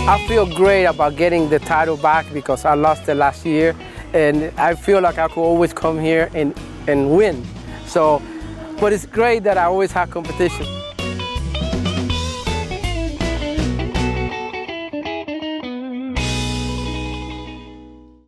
I feel great about getting the title back because I lost it last year, and I feel like I could always come here and win. So, but it's great that I always have competition.